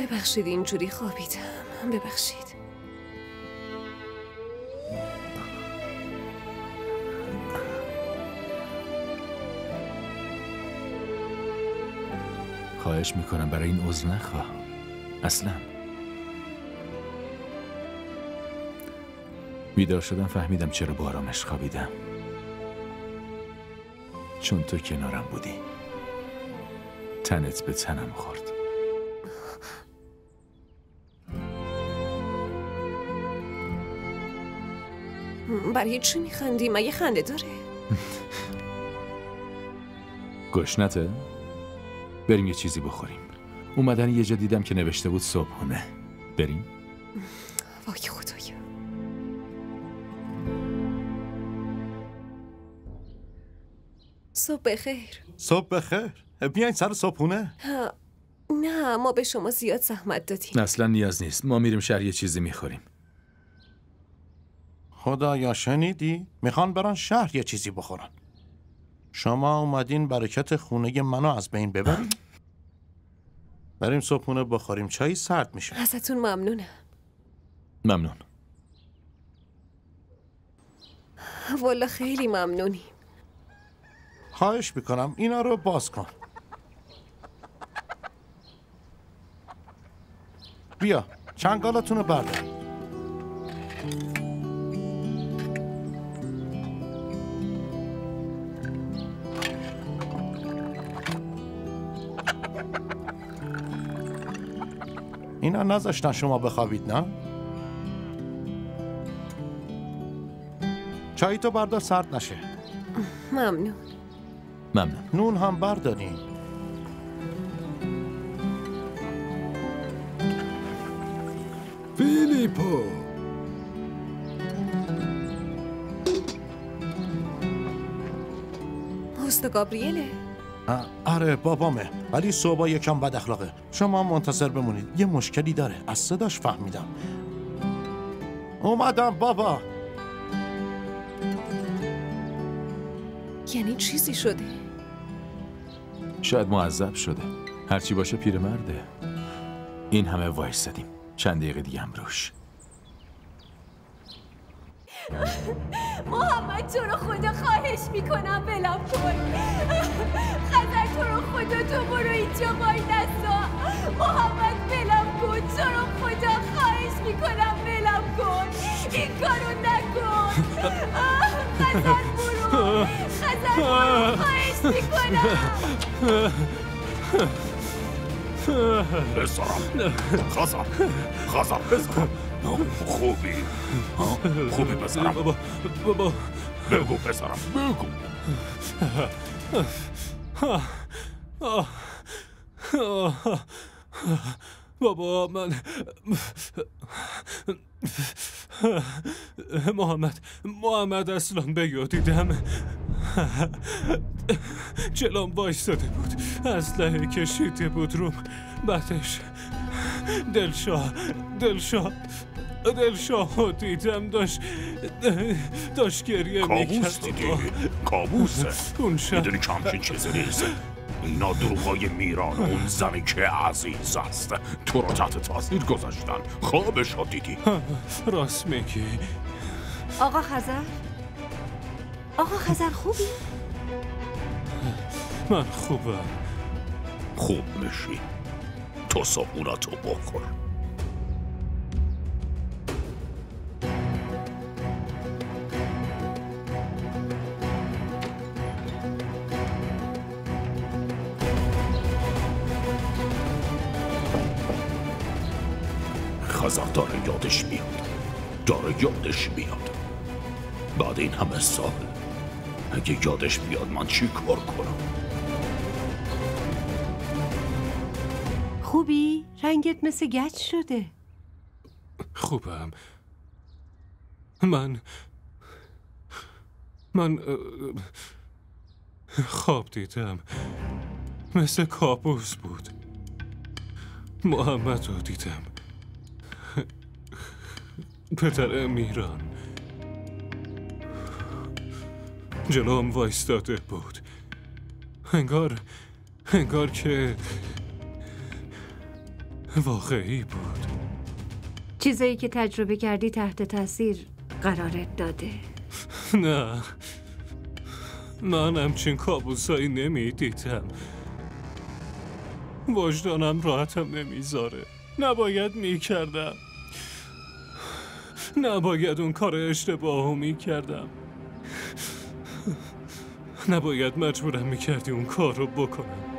ببخشید اینجوری خوابیدم. ببخشید. خواهش میکنم برای این عذر نخواه. اصلا بیدار شدم فهمیدم چرا با آرامش خوابیدم. چون تو کنارم بودی. تنت به تنم خورد. برای چی میخندی؟ مگه خنده داره؟ گشنته؟ بریم یه چیزی بخوریم. اومدن یه جا دیدم که نوشته بود صبحونه. بریم؟ وای خدایا. صبح بخیر. صبح بخیر. بیاین سر صبحونه. نه ما به شما زیاد زحمت دادیم. اصلا نیاز نیست. ما میریم شهر یه چیزی میخوریم. خدایا شنیدی؟ میخوان برن شهر یه چیزی بخورن. شما اومدین برکت خونه منو از بین ببرین؟ بریم صبحونه بخوریم. چای سرد میشه. ازتون ممنونم. ممنون. والا خیلی ممنونی. خواهش میکنم اینا رو باز کن. بیا چنگالتون رو برداریم. اینا نذاشتن شما بخوابید نه؟ چایی تو بردار سرد نشه. ممنون. ممنون. نون هم بردارین. فیلیپو هست گابریله؟ آره بابامه، ولی صبح یکم بد اخلاقه. شما منتظر بمونید، یه مشکلی داره. از صداش فهمیدم. اومدم بابا. یعنی چیزی شده؟ شاید معذب شده. هرچی باشه پیرمرده. این همه وایسادیم. چند دقیقه دیگه هم روش. محمد تو رو خدا خواهش میکنم بلم کن. خزر تو رو خدا تو برو اینجا وای نسا. محمد بلم کن. تو رو خدا خواهش میکنم بلم کن. این کارو نکن. خزر برو. خزر برو خواهش میکنم. بسرم خزر بسرم. خوبی بسرم. بابا بگو بسرم بگو. بابا من محمد اصلا بگو دیدم جلوم وایستاده بود، اسلحه کشیده بود روم. بعدش دلشاه دیدم داشت گریه میکرد. کابوس دیدی؟ کابوسه. اون شب میدونی که همچین چیزی نیست. اینا دروغای میران. اون زنی که عزیز است تو رو تحت تاثیر گذاشتن. خوابش رو دیدی. راست میگی. آقا خزر خوبی؟ من خوبم. خوب میشی. تو صبحوناتو بخور. خزر داره یادش میاد. بعد این همه سال اگه یادش بیاد من چی کار کنم؟ خوبی؟ رنگت مثل گچ شده. خوبم. من خواب دیدم. مثل کابوس بود. محمد رو دیدم. پدر میران جلوم وایستاده بود. انگار واقعی بود. چیزایی که تجربه کردی تحت تاثیر قرارت داده. نه، من همچین کابوسایی نمیدیدم. وجدانم راحتم نمیذاره. نباید میکردم. نباید اون کار اشتباهو میکردم. نباید مجبورم میکردی اون کار رو بکنم.